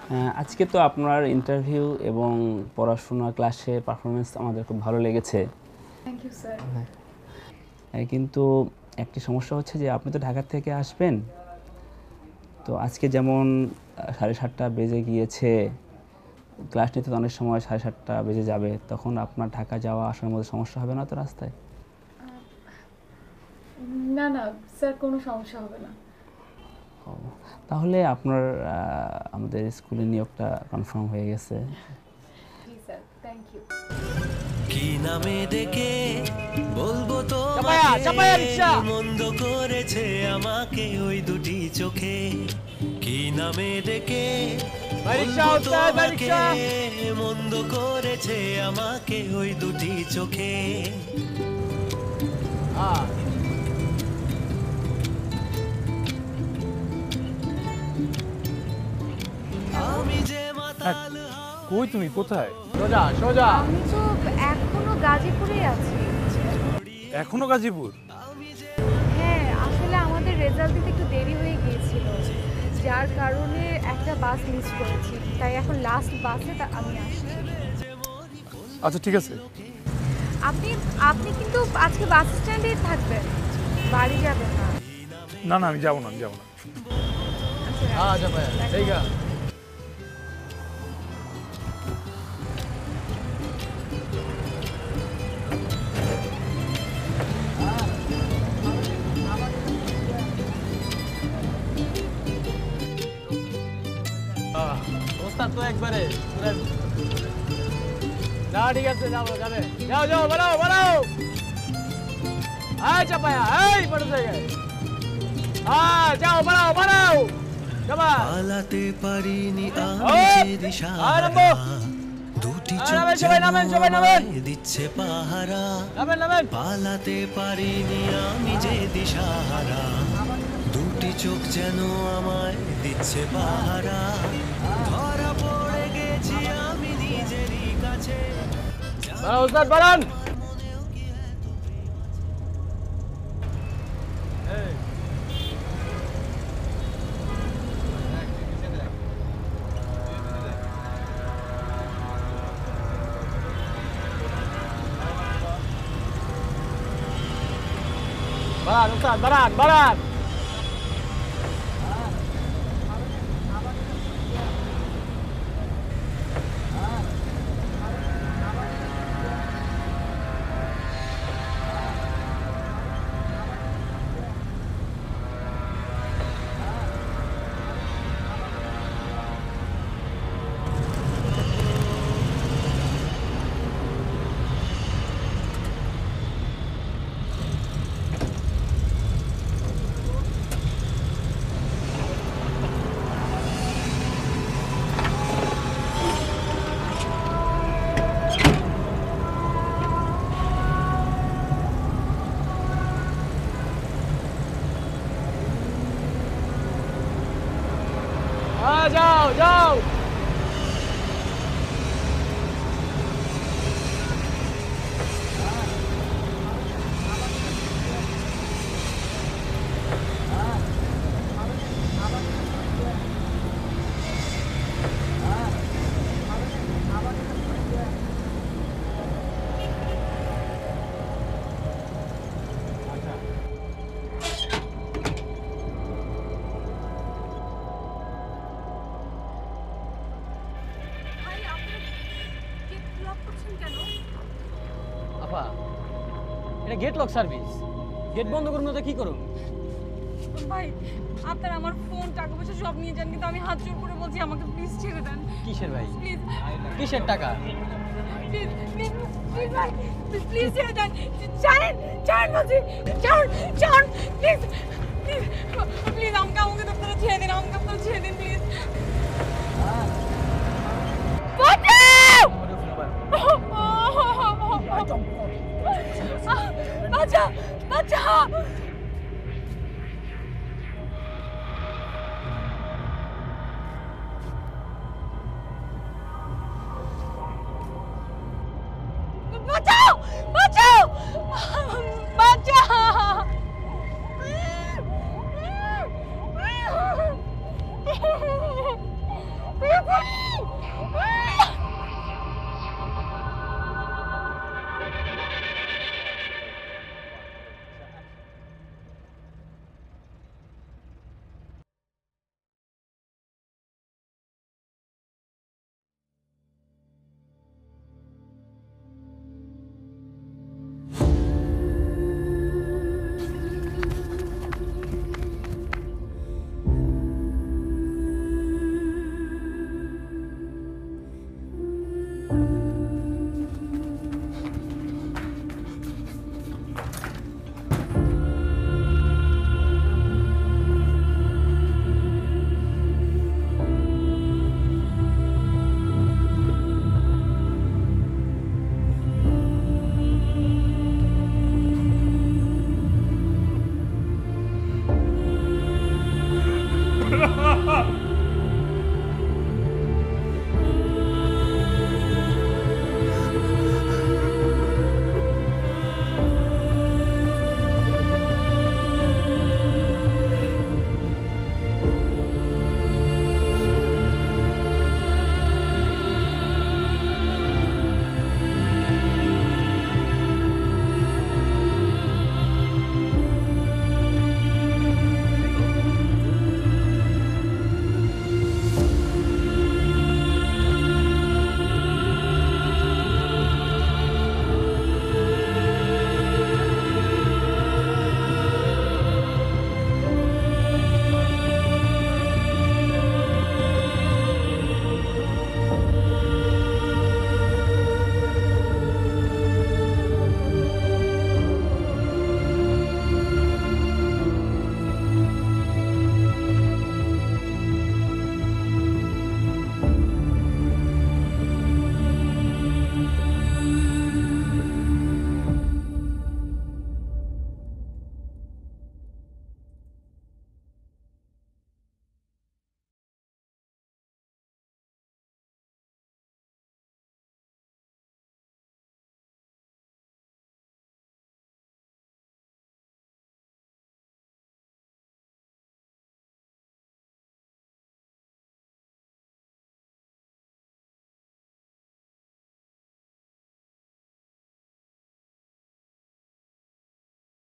আজকে তো আপনার ইন্টারভিউ এবং পড়াশোনা ক্লাসে পারফরমেন্স আমাদের খুব ভালো লেগেছে। Thank you sir. কিন্তু একটি সমস্যা হচ্ছে যে আপনি তো ঢাকা থেকে আসবেন, তো আজকে যেমন 7:30টা বেজে গিয়েছে, ক্লাস নিতে তো অনেক সময় 7:30টা বেজে যাবে, তখন আপনার ঢাকা যাওয়া আসার মধ্যে সমস্যা হবে না তো রাস্তায়? না না স্যার, কোনো সমস্যা হবে না। তাহলে আপনার আমাদের স্কুলে নিয়োগটা কনফার্ম হয়ে গেছে। জি স্যার, থ্যাংক ইউ। কি নামে ডেকে বলবো তো মন্দ করেছে আমাকে ওই দুটি চোখে, কি নামে ডেকে মন্দ করেছে আমাকে ওই দুটি চোখে। আমি যে মাতাল। কই তুমি, কোথায়? সোজা সোজা। আমি তো এখনো গাজীপুরেই আছি। এখনো গাজীপুর? হ্যাঁ, আসলে আমাদের রেজাল্ট দিতে একটু দেরি হয়ে গিয়েছিল, যার কারণে একটা বাস মিস করেছি, তাই এখন লাস্ট বাসে আমি আসছি। আচ্ছা ঠিক আছে। আপনি আপনি কিন্তু আজকে বাস স্ট্যান্ডেই থাকবেন, বাড়ি যাবেন না? না না, আমি যাবো না, আমি যাবো না। আচ্ছা ভাইয়া, ঠিক আছে। ওস্তাদ তো একবারে না, ঠিক আছে, যাবো, যাবে, যাও যাও, বাড়াও বাড়াও। আয় চাপায়া, এই পড়ে জায়গায়, হ্যাঁ যাও, বাড়াও বাড়াও। পালাতে পারিনি আমি যে দিশাহারা, দুটি চোখ দিচ্ছে পাহারা। পালাতে পারিনি আমি যে দিশাহারা, দুটি চোখ যেন আমায় দিচ্ছে পাহারা। ধরা পড়ে গেছি আমি নিজেরই কাছে। ওস্তাদ বাড়ান। বাড়ান ওস্তাদ, বাড়ান বাড়ান। যাও যাও। আপা, এটা গেট লক সার্ভিস, গেট বন্ধ করুন না, কি করুন? ভাই, আপনার আমার ফোন, টাকা পয়সা সব নিয়ে যান, কিন্তু আমি হাত জোর করে বলছি আমাকে প্লিজ ছেড়ে দেন। কিসের ভাই? প্লিজ, কিসের টাকা? প্লিজ প্লিজ প্লিজ ভাই, প্লিজ ছেড়ে দেন। ছাড়েন, ছাড়েন বলছি, ছাড়ুন, ছাড়ুন প্লিজ, প্লিজ প্লিজ, আমাকে আমাকে তো আপনারা ছেড়ে দিন, আমাকে আপনারা ছেড়ে দিন প্লিজ। বাঁচাও! বাঁচা, বাঁচা।